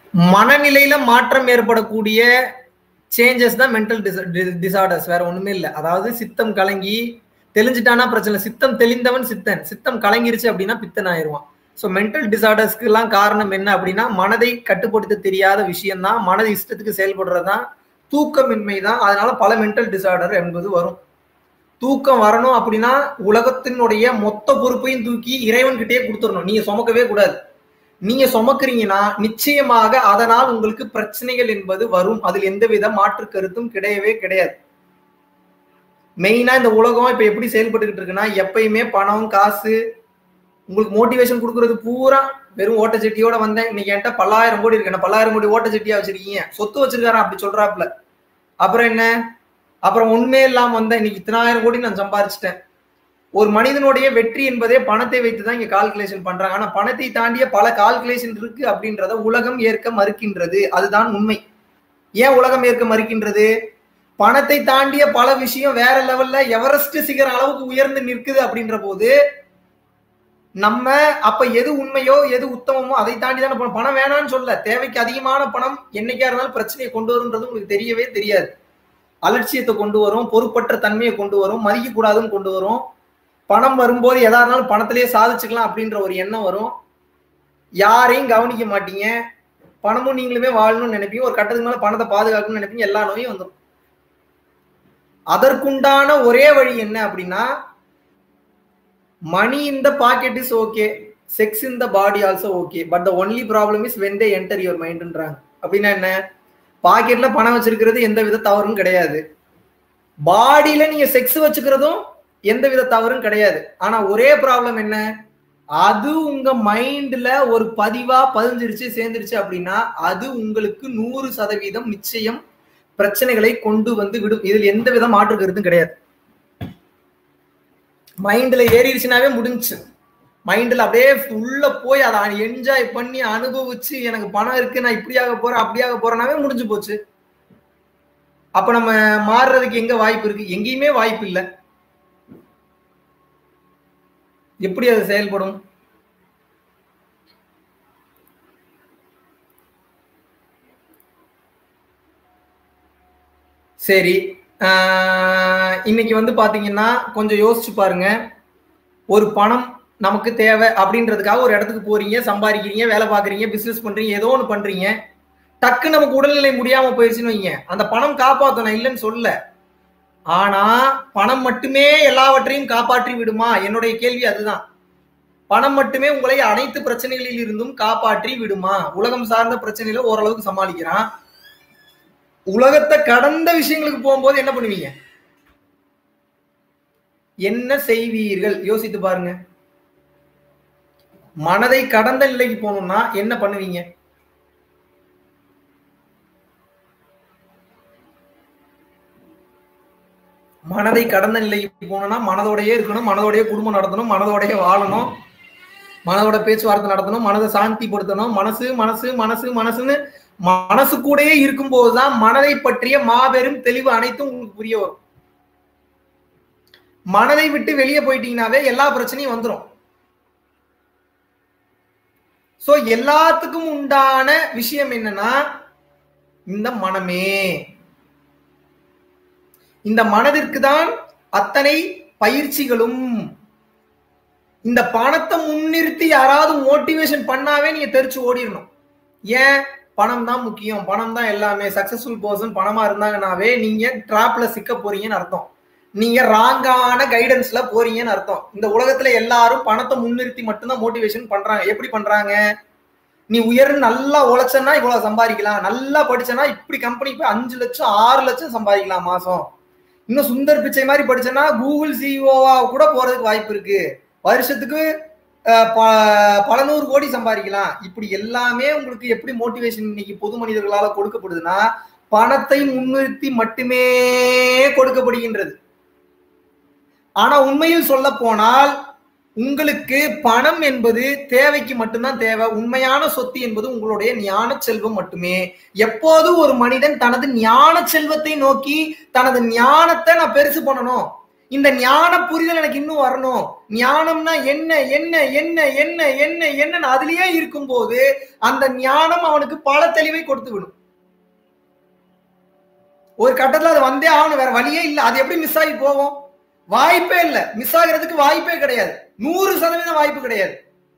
மனநிலையில மாற்றம் ஏற்படக்கூடிய சேஞ்சஸ் தான் மென்டல் டிசார்டர்ஸ், வேற ஒண்ணுமே இல்லை. அதாவது சித்தம் கலங்கி தெளிஞ்சிட்டானா பிரச்சனை, சித்தம் தெளிந்தவன் சித்தன், சித்தம் கலங்கிருச்சு அப்படின்னா பித்தன் ஆயிடுவான். ஸோ மென்டல் டிசார்டர்ஸ்க்கு எல்லாம் காரணம் என்ன அப்படின்னா மனதை கட்டுப்படுத்த தெரியாத விஷயம் தான், மனது இஷ்டத்துக்கு செயல்படுறதுதான், தூக்கமின்மை தான். அதனால பல மென்டல் டிசார்டர் என்பது வரும். தூக்கம் வரணும் அப்படின்னா உலகத்தினுடைய மொத்த பொறுப்பையும் தூக்கி இறைவன்கிட்டயே கொடுத்துடணும். நீங்க சுமக்கவே கூடாது. நீங்க சுமக்குறீங்கன்னா நிச்சயமாக அதனால் உங்களுக்கு பிரச்சனைகள் என்பது வரும். அதில் எந்தவித மாற்று கருத்தும் கிடையவே கிடையாது. மெயினா இந்த உலகம் இப்ப எப்படி செயல்பட்டுக்கிட்டு இருக்குன்னா, எப்பயுமே பணம் காசு உங்களுக்கு மோட்டிவேஷன் கொடுக்கறது பூரா வெறும் ஓட்டச்சட்டியோட வந்தேன், இன்னைக்கு என்கிட்ட 10,000 கோடி இருக்கு, 10,000 கோடி ஓட்டச்சட்டியா வச்சிருக்கீங்க, சொத்து வச்சிருக்காரன் அப்படி சொல்றாப்புல. அப்புறம் என்ன, அப்புறம் உண்மையே இல்லாம வந்தேன், இன்னைக்கு 10,000 கோடி நான் சம்பாதிச்சிட்டேன். ஒரு மனிதனுடைய வெற்றி என்பதே பணத்தை வைத்துதான் இங்க கால்குலேஷன் பண்றாங்க. ஆனா பணத்தை தாண்டிய பல கால்குலேஷன் இருக்கு அப்படின்றத உலகம் ஏற்க மறுக்கின்றது. அதுதான் உண்மை. ஏன் உலகம் ஏற்க மறுக்கின்றது? பணத்தை தாண்டிய பல விஷயம் வேற லெவல்ல எவரெஸ்ட் சிகர அளவுக்கு உயர்ந்து நிற்குது அப்படின்ற போது நம்ம அப்ப எது உண்மையோ எது உத்தமமோ அதை தாண்டி தானே பணம் வேணான்னு சொல்ல. தேவைக்கு அதிகமான பணம் என்னைக்கா இருந்தாலும் பிரச்சனையை கொண்டு வரும்ன்றது உங்களுக்கு தெரியவே தெரியாது. அலட்சியத்தை கொண்டு வரும், பொறுப்பற்ற தன்மையை கொண்டு வரும், மதிக்க கூடாதுன்னு கொண்டு வரும். பணம் வரும்போது எதா இருந்தாலும் பணத்திலேயே சாதிச்சுக்கலாம் அப்படின்ற ஒரு எண்ணம் வரும். யாரையும் கவனிக்க மாட்டீங்க, பணமும் நீங்களுமே வாழணும்னு நினைப்பீங்க, ஒரு கட்டத்துக்கு மேல பணத்தை பாதுகாக்கணும்னு நினைப்பீங்க, எல்லா நோயும் வந்துடும். அதற்குண்டான ஒரே வழி என்ன அப்படின்னா, money in the pocket is okay, sex in the body also okay, but the only problem is when they enter your mind ன்றாங்க. அப்படின்னா என்ன, பாக்கெட்ல பணம் வச்சிருக்கிறது எந்த வித தவறும் கிடையாது, பாடியில நீங்க செக்ஸ் வச்சுக்கிறதும் எந்த வித தவறும் கிடையாது. ஆனா ஒரே ப்ராப்ளம் என்ன, அது உங்க மைண்ட்ல ஒரு பதிவா பதிஞ்சிருச்சு சேர்ந்துருச்சு அப்படின்னா அது உங்களுக்கு 100% நிச்சயம் பிரச்சனைகளை கொண்டு வந்து விடும். இதில் எந்த வித மாற்று கருத்தும் கிடையாது. மைண்ட்ல ஏறிடுச்சுனாவே முடிஞ்சு. மைண்ட்ல அப்படியே உள்ள போய் அதை என்ஜாய் பண்ணி அனுபவிச்சு எனக்கு பணம் இருக்கு நான் இப்படியாக போறேன் அப்படியாக போறேனாவே முடிஞ்சு போச்சு. அப்ப நம்ம மாறுறதுக்கு எங்க வாய்ப்பு இருக்கு? எங்கேயுமே வாய்ப்பு இல்லை. எப்படி அது செயல்படும்? சரி, இன்னைக்கு வந்து பாத்தீங்கன்னா கொஞ்சம் யோசிச்சு பாருங்க. ஒரு பணம் நமக்கு தேவை அப்படின்றதுக்காக ஒரு இடத்துக்கு போறீங்க, சம்பாதிக்கிறீங்க, வேலை பார்க்குறீங்க, பிசினஸ் பண்றீங்க, ஏதோ ஒன்று பண்றீங்க, டக்கு நமக்கு உடல்நிலை முடியாம போயிடுச்சுன்னு வைங்க, அந்த பணம் காப்பாற்றணும் இல்லைன்னு சொல்ல. ஆனா பணம் மட்டுமே எல்லாவற்றையும் காப்பாற்றி விடுமா? என்னுடைய கேள்வி அதுதான். பணம் மட்டுமே உங்களை அனைத்து பிரச்சனைகளில் இருந்தும் காப்பாற்றி விடுமா? உலகம் சார்ந்த பிரச்சனையில ஓரளவுக்கு சமாளிக்கிறான், உலகத்தை கடந்த விஷயங்களுக்கு போகும்போது என்ன பண்ணுவீங்க? என்ன செய்வீர்கள்? யோசித்து பாருங்க. மனதை கடந்த நிலைக்கு போகணும்னா என்ன பண்ணுவீங்க? மனதை கடந்த நிலைக்கு போகணும்னா மனதோடயே இருக்கணும், மனதோடய குடும்பம் நடத்தணும், மனதோடய வாழணும், மனதோட பேச்சுவார்த்தை நடத்தணும், மனதை சாந்திப்படுத்தணும். மனசு மனசு மனசு மனசுன்னு மனசு கூடயே இருக்கும் போதுதான் மனதை பற்றிய மாபெரும் தெளிவு அனைத்தும் உங்களுக்கு புரிய வரும். மனதை விட்டு வெளியே போயிட்டீங்கன்னாவே எல்லா பிரச்சனையும் வந்துடும். சோ எல்லாத்துக்கும் உண்டான விஷயம் என்னன்னா இந்த மனமே. இந்த மனதிற்கு தான் அத்தனை பயிற்சிகளும். இந்த பணத்தை முன்னிறுத்தி யாராவது மோட்டிவேஷன் பண்ணாவே நீங்க தெரிச்சு ஓடிடணும். ஏன்? பணம் தான் முக்கியம், பணம் தான் எல்லாமே, சக்சஸ்ஃபுல் பர்சன் பணமா இருந்தாங்கன்னாவே நீங்க டிராப்ல சிக்க போறீங்கன்னு அர்த்தம், நீங்க ராங்கான கைடன்ஸ்ல போறீங்கன்னு அர்த்தம். இந்த உலகத்துல எல்லாரும் பணத்தை முன்னிறுத்தி மட்டும்தான் மோட்டிவேஷன் பண்றாங்க. எப்படி பண்றாங்க? நீ உயர்ந்து நல்லா உழைச்சனா இவ்வளவு சம்பாதிக்கலாம், நல்லா படிச்சனா இப்படி கம்பெனி போய் 5 லட்சம் 6 லட்சம் சம்பாதிக்கலாம் மாசம், இன்னும் சுந்தர் பிச்சை மாதிரி படிச்சனா கூகுள் சிஇஓவா கூட போறதுக்கு வாய்ப்பு இருக்கு, வருஷத்துக்கு பல 100 கோடி சம்பாதிக்கலாம். இப்படி எல்லாமே உங்களுக்கு எப்படி மோட்டிவேஷன் இன்னைக்கு பொது மனிதர்களால கொடுக்கப்படுதுன்னா பணத்தை முன்னிறுத்தி மட்டுமே கொடுக்கப்படுகின்றது. ஆனா உண்மையில் சொல்ல போனால் உங்களுக்கு பணம் என்பது தேவைக்கு மட்டும்தான் தேவை. உண்மையான சொத்து என்பது உங்களுடைய ஞான செல்வம் மட்டுமே. எப்போது ஒரு மனிதன் தனது ஞான செல்வத்தை நோக்கி தனது ஞானத்தை நான் பெருசு பண்ணணும், இந்த ஞான புரிதல் எனக்கு இன்னும் வரணும். ஞானம்னா என்ன என்ன என்ன என்ன என்ன என்ன அதுலயே இருக்கும் போது அந்த ஞானம் அவனுக்கு பல தெளிவை கொடுத்து விடும். ஒரு கட்டத்துல அது வந்தே ஆகணும், வேற வழியே இல்லை. அது எப்படி மிஸ் ஆகி போகும்? வாய்ப்பே இல்லை. மிஸ் ஆகிறதுக்கு வாய்ப்பே கிடையாது. 100% வாய்ப்பு கிடையாது.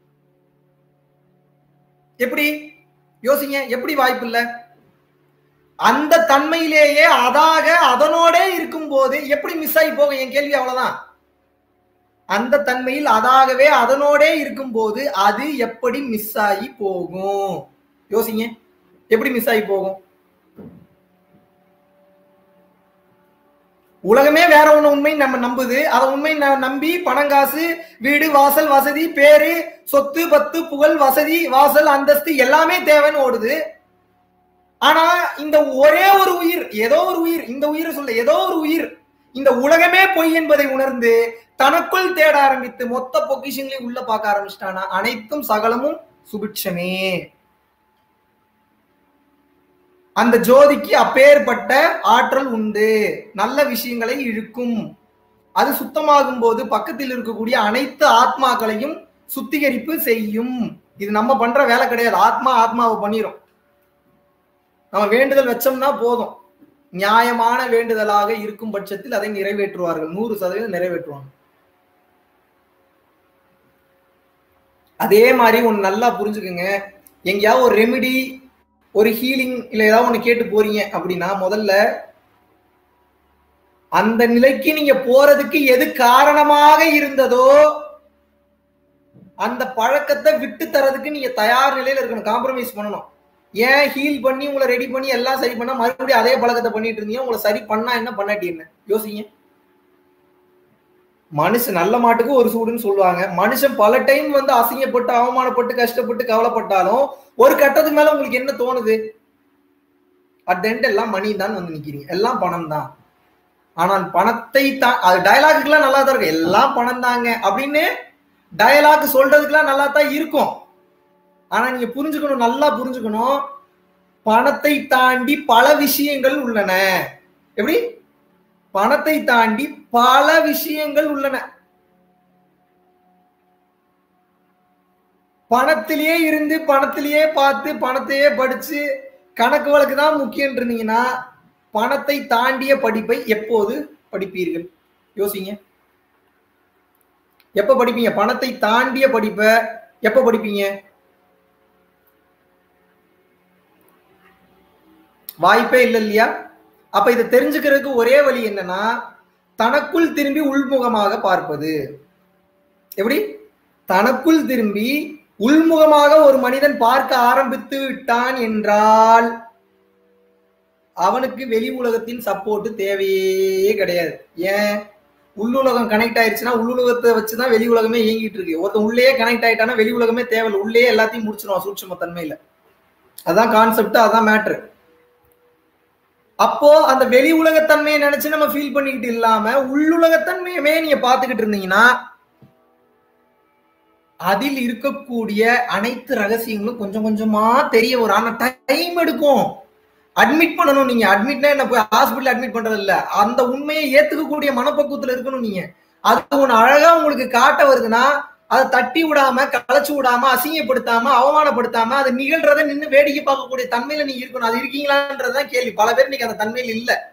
எப்படி யோசிங்க, எப்படி வாய்ப்பு இல்லை? அந்த தன்மையிலேயே அதாக அதனோட இருக்கும் போது எப்படி மிஸ் ஆகி போகும்? என் கேள்வி அவ்வளவுதான். அந்த தன்மையில் அதாகவே அதனோட இருக்கும் போது அது எப்படி மிஸ் ஆகி போகும்? யோசிங்க, எப்படி மிஸ் ஆகி போகும்? உலகமே வேற ஒண்ணு உண்மை நம்ம நம்புது. அதை உண்மை நம்பி பணங்காசு, வீடு, வாசல், வசதி, பேரு, சொத்து, பத்து, புகழ், வசதி, வாசல், அந்தஸ்து எல்லாமே தேவைன்னு ஓடுது. ஆனா இந்த ஒரே ஒரு உயிர், ஏதோ ஒரு உயிர், இந்த உயிரை சொல்ல ஏதோ ஒரு உயிர் இந்த உலகமே பொய் என்பதை உணர்ந்து தனக்குள் தேட ஆரம்பித்து மொத்த பொக்கிஷங்களையும் உள்ள பார்க்க ஆரம்பிச்சிட்டானா அனைத்தும் சகலமும் சுபிட்சமே. அந்த ஜோதிக்கு அப்பேற்பட்ட ஆற்றல் உண்டு. நல்ல விஷயங்களை இழுக்கும். அது சுத்தமாகும் போது பக்கத்தில் இருக்கக்கூடிய அனைத்து ஆத்மாக்களையும் சுத்திகரிப்பு செய்யும். இது நம்ம பண்ற வேலை கிடையாது. ஆத்மாவை பண்ணிரும். நம்ம வேண்டுதல் வச்சோம்னா போதும். நியாயமான வேண்டுதலாக இருக்கும் பட்சத்தில் அதை நிறைவேற்றுவார்கள். 100% நிறைவேற்றுவாங்க. அதே மாதிரி ஒன்னு நல்லா புரிஞ்சுக்குங்க. எங்கேயாவது ஒரு ரெமிடி, ஒரு ஹீலிங் இல்ல ஏதாவது ஒண்ணு கேட்டு போறீங்க அப்படின்னா முதல்ல அந்த நிலைக்கு நீங்க போறதுக்கு எது காரணமாக இருந்ததோ அந்த பழக்கத்தை விட்டு தரதுக்கு நீங்க தயார் நிலையில இருக்கணும். காம்ப்ரமைஸ் பண்ணணும். ஏன் ஹீல் பண்ணி உங்களை ரெடி பண்ணி எல்லாம் சரி பண்ணா மறுபடியும் அதே பழக்கத்தை பண்ணிட்டு இருந்தீங்க? உங்களை சரி பண்ணா என்ன, பண்ணாட்டி என்ன? யோசிங்க. மனுஷன் நல்ல மாட்டுக்கு ஒரு சூடுன்னு சொல்லுவாங்க. மனுஷன் பல டைம் வந்து அசிங்கப்பட்டு, அவமானப்பட்டு, கஷ்டப்பட்டு, கவலைப்பட்டாலும் ஒரு கட்டத்துக்கு மேல உங்களுக்கு என்ன தோணுது? அட் எண்ட் எல்லாம் மணி தான் வந்து நிக்கிறீங்க. எல்லாம் பணம் தான். ஆனால் பணத்தை தான், அது டயலாக்கு எல்லாம் நல்லா தான் இருக்கு. எல்லாம் பணம் தாங்க அப்படின்னு டயலாக் சொல்றதுக்கெல்லாம் நல்லா தான் இருக்கும். ஆனா நீங்க புரிஞ்சுக்கணும், நல்லா புரிஞ்சுக்கணும். பணத்தை தாண்டி பல விஷயங்கள் உள்ளன. எப்படி? பணத்தை தாண்டி பல விஷயங்கள் உள்ளன. பணத்திலேயே இருந்து, பணத்திலேயே பார்த்து, பணத்தையே படிச்சு கணக்கு வழக்கு தான் முக்கியம் இருந்தீங்கன்னா பணத்தை தாண்டிய படிப்பை எப்போது படிப்பீர்கள்? யோசிங்க. எப்ப படிப்பீங்க? பணத்தை தாண்டிய படிப்பை எப்ப படிப்பீங்க? வாய்ப்பே இல்லை இல்லையா? அப்ப இதை தெரிஞ்சுக்கிறதுக்கு ஒரே வழி என்னன்னா தனக்குள் திரும்பி உள்முகமாக பார்ப்பது. எப்படி? தனக்குள் திரும்பி உள்முகமாக ஒரு மனிதன் பார்க்க ஆரம்பித்து விட்டான் என்றால் அவனுக்கு வெளி உலகத்தின் சப்போர்ட் தேவையே கிடையாது. ஏன்? உள்ளுலகம் கனெக்ட் ஆயிடுச்சுன்னா உள்ளுலகத்தை வச்சுதான் வெளி உலகமே இயங்கிட்டு இருக்கு. ஒருத்தன் உள்ளே கனெக்ட் ஆயிட்டானா வெளி உலகமே தேவையில்லை. உள்ளே எல்லாத்தையும் முடிச்சிருவான் சூட்சும தன்மையில. அதான் கான்செப்ட், அதான் மேட்ரு. அப்போ அந்த வெளி உலகத்தன்மையை நினைச்சு நம்ம ஃபீல் பண்ணிக்கிட்டு இல்லாம உள்ளுலகத்தன்மையவே நீங்க பாத்துக்கிட்டு இருந்தீங்கன்னா அதில் இருக்கக்கூடிய அனைத்து ரகசியங்களும் கொஞ்சம் கொஞ்சமா தெரிய வரும். ஆனா டைம் எடுக்கும். அட்மிட் பண்ணணும். நீங்க அட்மிட்னா என்ன, போய் ஹாஸ்பிட்டல் அட்மிட் பண்றது இல்ல. அந்த உண்மையை ஏத்துக்கக்கூடிய மனப்பக்குவத்துல இருக்கணும் நீங்க. அது ஒண்ணு அழகா உங்களுக்கு காட்ட வருதுன்னா அதை தட்டி விடாம, களைச்சு விடாம, அசிங்கப்படுத்தாம, அவமானப்படுத்தாம அது நிகழ்றத நின்று வேடிக்கை பார்க்கக்கூடிய தன்மையில நீங்க இருக்கணும். அது இருக்கீங்களான்றதுதான் கேள்வி. பல பேர் நீங்க அந்த தன்மையில இல்ல.